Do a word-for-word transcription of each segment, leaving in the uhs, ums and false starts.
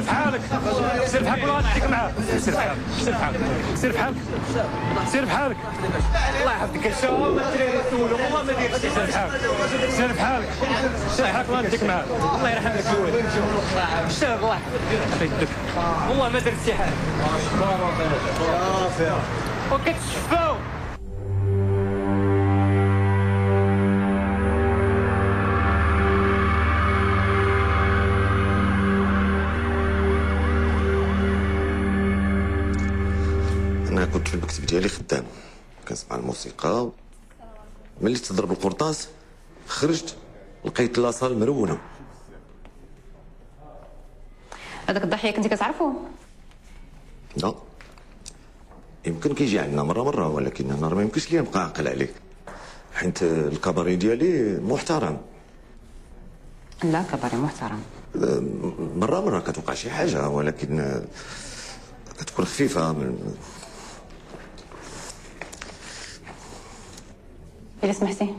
سير بحالك سير بحالك ولا غنعطيك معاه. سير بحالك سير بحالك سير بحالك سير بحالك الله يحفظك. الشباب الدراري يسولوا والله ما دايرش. سير بحالك سير بحالك سير بحالك ولا غنعطيك معاه. الله يرحم لك الوالد. الشباب الله يحفظك والله ما درت شي حاجه. صافي وكتشفاو. أنا كنت في المكتب ديالي خدام كنسمع الموسيقى. ملي تضرب القرطاس خرجت لقيت لاصال مرونه. هذاك الضحيه كنتي كتعرفو؟ لا يمكن كيجي عندنا مره مره، ولكن انا راه ما يمكنش لي نبقى عاقل عليه حيت الكباري ديالي محترم. لا كباري محترم. مره مره كتوقع شي حاجه ولكن كتكون خفيفه من... إلا سمحتي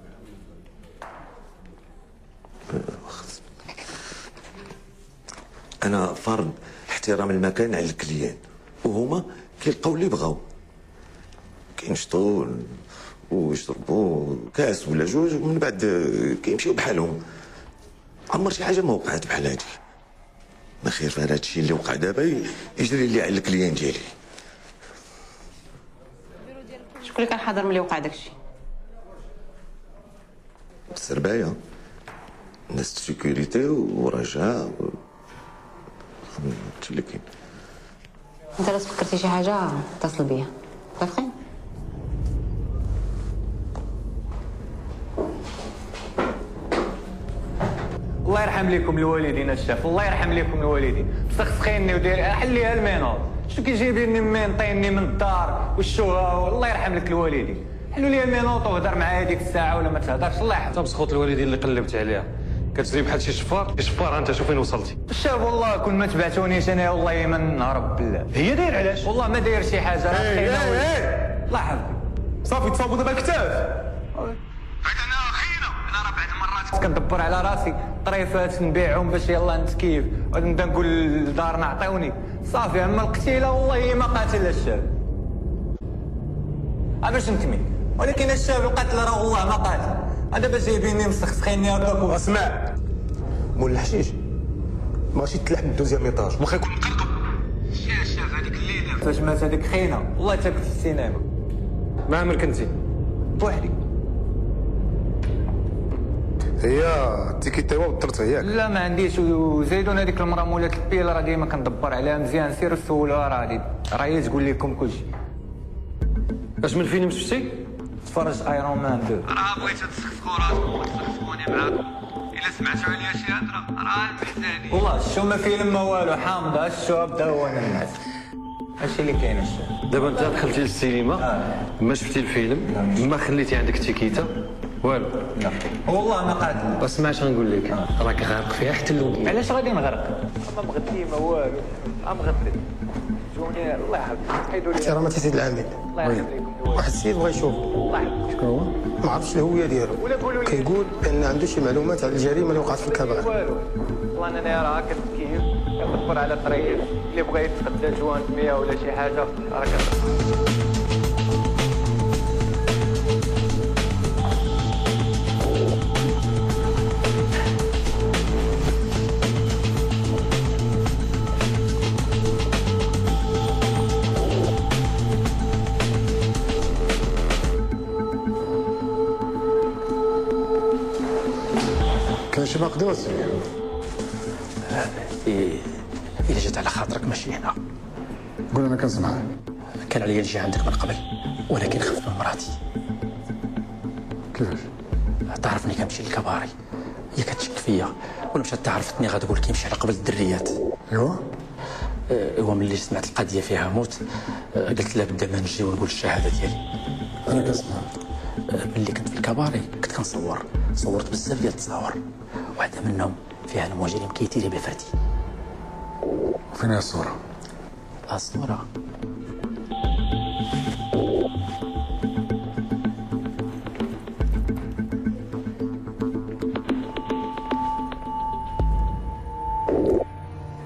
انا فرض احترام المكان على الكليان وهما كيلقاو اللي بغاو كينشطوا ويشربوا كاس ولا جوج ومن بعد كيمشيو بحالهم. عمر شي حاجه ما وقعت بحال هادي. ما خير في هذا الشيء اللي وقع دابا يجري لي على الكليان ديالي. شكون اللي كان حاضر ملي وقع داكشي؟ السربايه ناس السيكوريتي ورجاء هادشي اللي كاين. انت لو فكرتي شي حاجه اتصل بيا. متفقين؟ الله يرحم لكم الوالدين الشاف. الله يرحم لكم الوالدين. مسخسخيني ودير حليها المينوط. شنو كيجيبيني من طيني من الدار والشوها. الله يرحم لك الوالدين. حلوا لي المينوط وهضر معايا ديك الساعه ولا ما تهضرش. الله يحفظك. مسخوط الوالدين اللي قلبت عليها كتجري بحال شي شفار. شي شفار انت شوف فين وصلتي. الشاب والله كون ما تبعتونيش انا والله ما نهرب بالله. هي داير علاش؟ والله ما داير شي حاجه. راه خينا الله يحفظك. صافي تصاوبوا دابا الكتاف. هذا انا اخينا انا راه بعد مرات كندبر على راسي طريفات نبيعهم باش يلاه نتكيف ونبدا نقول لدارنا عطيوني. صافي اما القتيله والله ما قاتل الشاب. ها باش نكمل. ولكن الشاب القتل راه والله ما قاتل. هذا باش جايبيني مسخسخيني هكاك. اسمع مول الحشيش ماشي تلح من دوزيام ايطاج واخا يكون مقرقب. شي الشاب هذيك الليله فاش مات هذيك خينا والله تا في السينما. ما عمر كنتي بوحدي. هي التيكيتاوا والطرطه ياك؟ لا ما عنديش. وزيدون هذيك المراه مولات البيل راه ديما كندبر عليها مزيان. سيروا سولوها راه غادي راه هي تقول لكم كلشي. اش من فيلم شفتي؟ تفرج ايرون مان اثنين. راه بغيتو تسخسخوا راسكم وتسخسخوني معاكم. الا سمعتوا عليا شي هضره راه محتاجين. والله شو ما فيلم ما والو حامضه الشو بدا هو الناس. هادشي اللي كاين الشاب. دابا انت دخلتي للسينما آه. ما شفتي الفيلم ما خليتي عندك تيكيتا والو. لا والله ما قاتل. اسمع اش غنقول لك راك غارق فيها حتى الاول. علاش غادي نغرق؟ ما مغدي ما والو. ام غدي جوني الله يحفظك. حيدوا لي احترامات سيد العامل. الله يحفظ لكم. واحد السيد بغى يشوف الله يحفظك. شكون هو؟ ما عرفتش الهويه ديالو. كيقول بان عنده شي معلومات على الجريمه اللي وقعت في الكبار. والو والله انا راه كنتكيف كندبر على طريق اللي بغى يتخدى جوان مية ولا شي حاجه راه كان شي مقدوس. إيه إذا جات على خاطرك ماشي هنا. قول انا كنسمع. كان عليا نجي عندك من قبل ولكن خفت من مراتي. كيفاش؟ تعرفني كنمشي للكباري هي كتشك فيا ولا مشات تعرفتني غتقول كيمشي على قبل الدريات. ايوا آه هو ملي سمعت القضيه فيها موت آه قلت لا بد ما نجي ونقول الشهاده ديالي. انا كنسمع. آه ملي كنت في الكباري كنت كنصور صورت بزاف ديال التصاور واحده منهم فيها المجرم كيتيري بفردي. فين هي الصوره؟ الصوره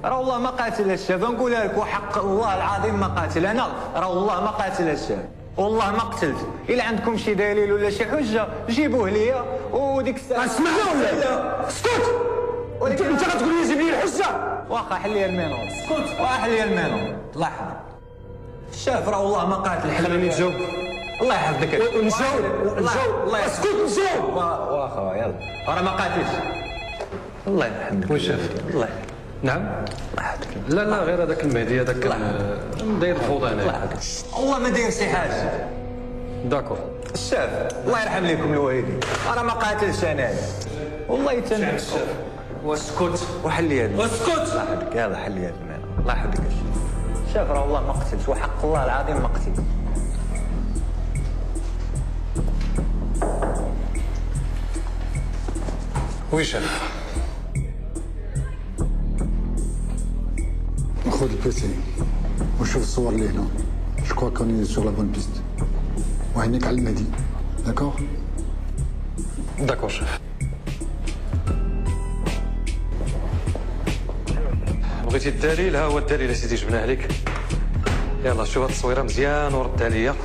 راه والله ما قاتل الشاف، نقولها لك وحق الله العظيم ما قاتل. انا راه والله ما قاتل الشاف، والله ما قتلت. الا عندكم شي دليل ولا شي حجه جيبوه ليا وديك الساعه. اسمعني ولا اسكت. انت انت غتقول لي جيب لي الحجه؟ واخا حل لي المينوط. اسكت واخا حل لي المينوط. الله يحفظك الشاف، راه والله ما قاتل. خليني نجاوب. الله يحفظك. نجاوب نجاوب. اسكت نجاوب. واخا يلا راه ما قاتلش. الله يرحمك. وين شاف؟ الله نعم. الله يحفظك. لا لا غير هذاك المهدي هذاك داير الفوضى هنا. والله ما داير شي حاجه. داكور. الشاف الله يرحم لكم الوالدين، انا ما قاتلش انا والله يتنك. واسكت وحل لي هذا. واسكت. الله يحفظك يلا حل لي هذا. الله يحفظك الشاف. الشاف راه والله ما قتلش وحق الله العظيم ما قتلت. وين شاف؟ خذ البيسي وشوف الصور اللي هنا. جو كوا كوني سور لا بون بيست. وعينيك على المهدي. داكور؟ داكور شاف. بغيتي الدليل؟ ها هو الدليل اسيدي جبناه لك. يلا شوف هاد التصويره مزيان ورد عليا.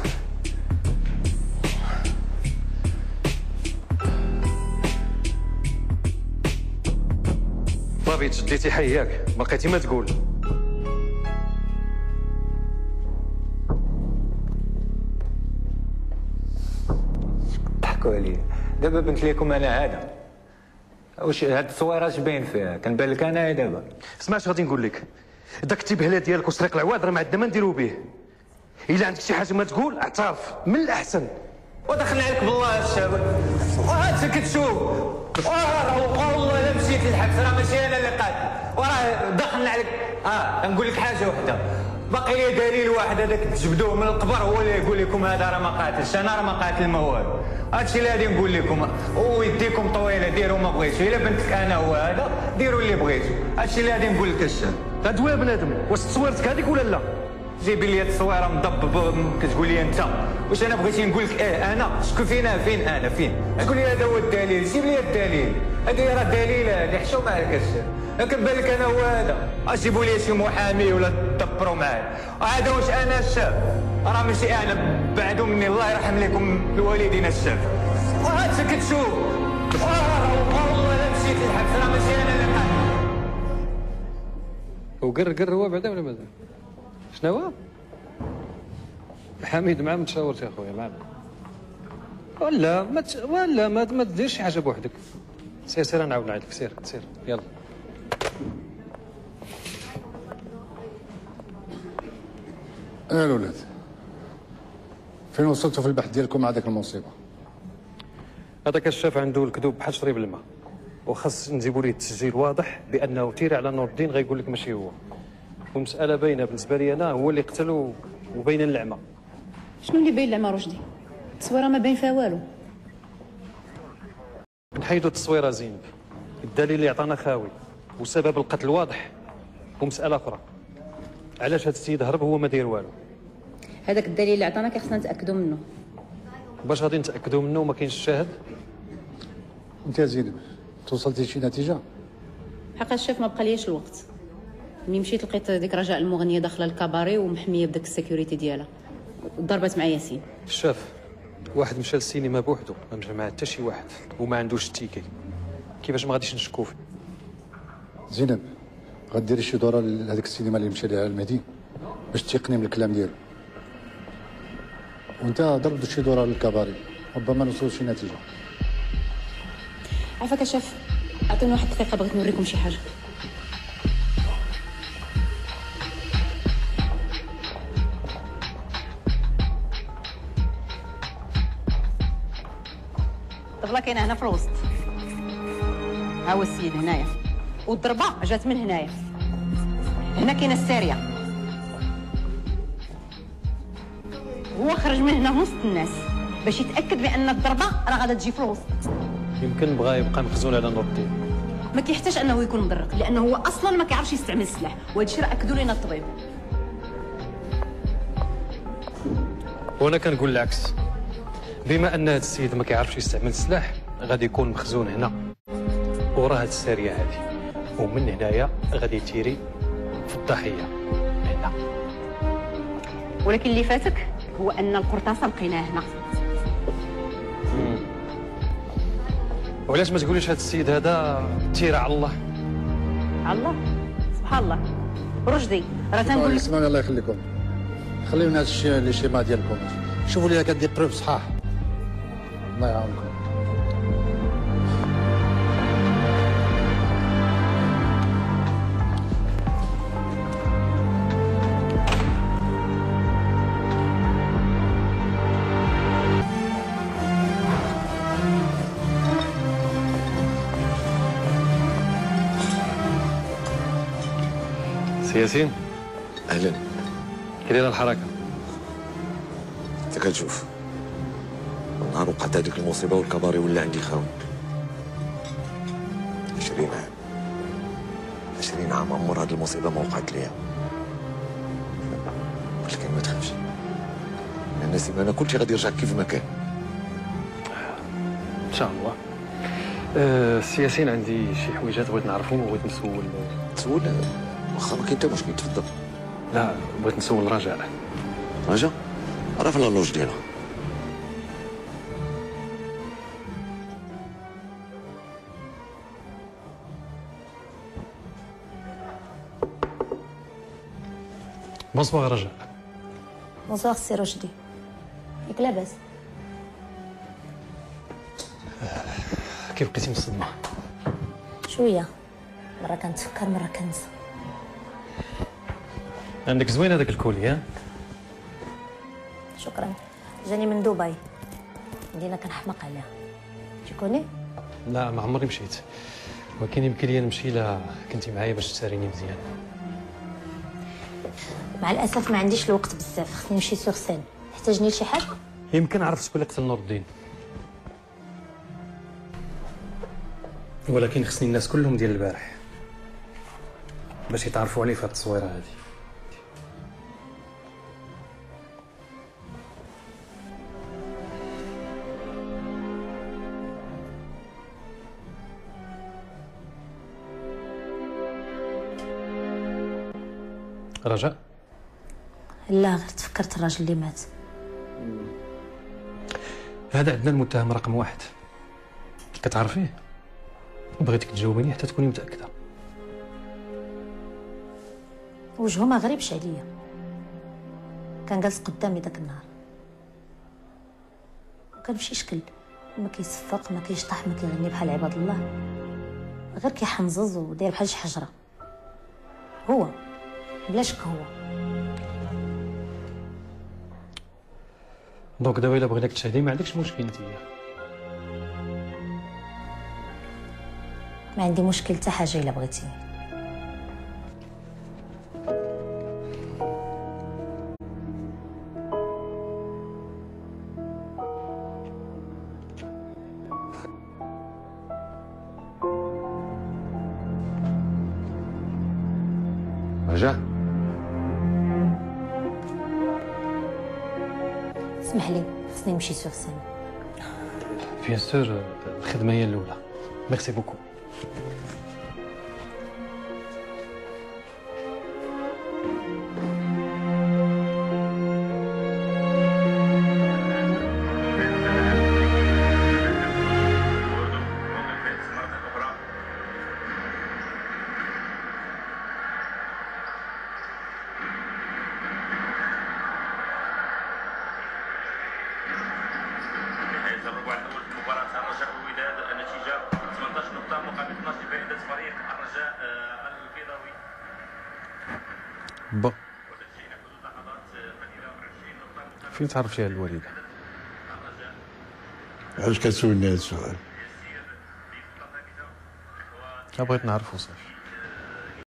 صافي تشديتي حياك، ما لقيتي ما تقول. ضحكوا عليا دابا بنت لكم انا هذا. واش هاد التصويره اش باين فيها؟ كنبان لك انا دابا. سمع اش غادي نقول لك، داك التبهله ديالك وسريق العواد راه ما عندنا ما نديرو به. الا عندك شي حاجه ما تقول اعترف من الاحسن. ودخلنا عليك بالله الشباب. وهاد كتشوف واه والله الا مشيت للحبس راه ماشي انا اللي قاتل. وراه دخلنا عليك. اه نقول لك حاجه وحده، باقي لي دليل واحد هذاك تجبدوه من القبر هو اللي يقول لكم هذا راه ما قاتلش. انا راه ما قاتل ما والو. هادشي اللي غادي نقول لكم. ويديكم طويله ديروا ما بغيتو. الا بنتك انا هو هذا ديروا اللي بغيتو. هادشي اللي غادي نقول لك الشاب. هاد هو بنادم. واش تصويرتك هذيك ولا لا؟ جيبي لي التصويره مضبب كتقول لي انت. واش انا بغيتي نقول لك ايه انا شكون فينا فين انا فين؟ تقول لي هذا هو الدليل. جيب لي الدليل. هذه راه دليل هذه حشومه عليك الشاب. كنبان لك انا هو هذا. اجيبوا لي شي محامي ولا تدبروا معايا. هذا واش انا الشاب؟ راه ماشي انا بعدوا مني. الله يرحم لكم الوالدين الشاب. وهاد كتشوف والله الا مشيت للحبس راه ماشي انا اللي قاتل. وقر قر هو بعدا ولا مازال؟ شنو هو؟ حميد مع متشاورت يا خويا معنا. ولا ما تش... ولا ما, ما تديرش شي حاجه بوحدك. سير سير نعاود نعيط لك. سير سير يلا. ايه الولاد، فين وصلتوا في البحث ديالكم مع داك المصيبه؟ هذاك الشاف عنده الكذوب بحال شريب الماء، وخاص نجيبوا ليه التسجيل واضح بانه تيري على نور الدين غيقول لك ماشي هو. والمساله باينه بالنسبه لي انا هو اللي قتل وباينه اللعمه. شنو اللي باين اللعمه رشدي؟ التصويره ما باين فيها والو. نحيدوا التصويره زينب، الدليل اللي عطانا خاوي وسبب القتل واضح. ومساله اخرى، علاش هذا السيد هرب هو ما داير والو؟ هذاك الدليل اللي عطانا كيخصنا نتاكدوا منه. باش غادي نتاكدوا منه وما كاينش الشاهد؟ انت يا زينب توصلتي لشي نتيجه؟ حقا الشاف ما بقى ليش الوقت. ملي مشيت لقيت ديك رجاء المغنيه داخله الكاباري ومحميه بداك السيكوريتي ديالها. ضربت مع ياسين. شاف واحد مشى للسينما بوحدو ما مشى معاه حتى شي واحد وما عندوش التيكي، كيفاش ما غاديش نشكو فيه؟ زينب غديري شي دوره لهذيك السينما اللي مشى ليها المهدي باش تيقني من الكلام ديالو، وانت ضرب شي دوره للكباري ربما نوصلوا شي نتيجه. عافاك شاف، عطيني واحد الدقيقه بغيت نوريكم شي حاجه. الطبله كاينه هنا في الوسط، ها هو السيد هنايا، والضربه جات من هنايا. هنا كاينه الساريه، هو خرج من هنا وسط الناس باش يتاكد بان الضربه راه غادا تجي في الوسط. يمكن بغا يبقى مخزون على نور الدين. ما كيحتاج انه يكون مدرق لانه هو اصلا ما كيعرفش يستعمل السلاح، وهذا الشيء راه اكدوا لنا الطبيب. وانا كنقول العكس، بما ان هذا السيد ما كيعرفش يستعمل السلاح غادي يكون مخزون هنا ورا هاد الساريه هذه، ومن هنايا غادي تيري في الضحيه. لا ولكن اللي فاتك هو ان القرطاسه لقيناه هنا. وعلاش ما تقوليش هذا السيد هذا تيرة على الله؟ على الله سبحان الله. رشدي راه تنقول لك اسمعني الله يخليكم، خليونا هذا الشيء اللي شيما ديالكم، شوفوا لي هكا دي بروف صحاح. الله يعاونكم. سي ياسين اهلا. كي دايره الحركه؟ انت كتشوف نهار وقعت هذيك المصيبه والكباري ولا عندي خاون. عشرين عام عشرين عام عمر هذه المصيبه ما وقعت ليا. ولكن ما تخافش، انا سيمانه كلشي غادي يرجع كيف ما كان ان شاء الله. أه سي ياسين عندي شي حويجات بغيت نعرفهم وبغيت نسول. تسول؟ واخا ما كاين حتى مشكل، تفضل. لا بغيت نسول رجاء. رجاء؟ راه في لالوج ديالها. بونسوار رجاء. بونسوار سي رشدي، ياك لاباس؟ كيف بقيتي من الصدمه؟ شويه، مره كنتفكر مره كنسى. عندك زوين هذاك الكولي ها؟ شكرا، جاني من دبي، مدينه كنحماق عليها. تيكوني؟ لا ما عمرني مشيت، ولكن يمكن لي نمشي الا كنتي معايا باش تساريني مزيان. مع الاسف ما عنديش الوقت بزاف، خصني نمشي سوغ سين. تحتاجني لشي حاجه؟ يمكن عرفت شكون اللي قتل نور الدين، ولكن خصني الناس كلهم ديال البارح باش يتعرفوا عليه في هاد التصويره هادي. رجاء؟ لا غير تفكرت الراجل اللي مات. هذا عندنا المتهم رقم واحد، كتعرفيه؟ بغيتك تجاوبيني حتى تكوني متأكدة. وجهه ما غريبش عليا، كان جالس قدامي داك النهار وكان فشي شكل، ما كيصفق ما كيشطح ما كيغني بحال عباد الله، غير كيحنزز وداير بحال شي حجره. هو بلا شك هو. دونك دابا الا بغيناك تشهدي ما عندكش مشكل نتيا؟ ما عندي مشكل حتى حاجه الا بغيتيني. رجاء اسمح لي، خصني نمشي سوغ سين. بيان سور، الخدمه هي الاولى. ميرسي بوكو. الربع الاول في مباراه الرجاء والوداد، النتيجه ثمانية عشر نقطه مقابل اثناش لفائده فريق الرجاء البيضاوي. با وتسجيل حدود لحظات قليله وعشرين نقطه. فين تعرف على الوالده؟ علاش كتسولني هذا السؤال؟ بغيت نعرفو صافي.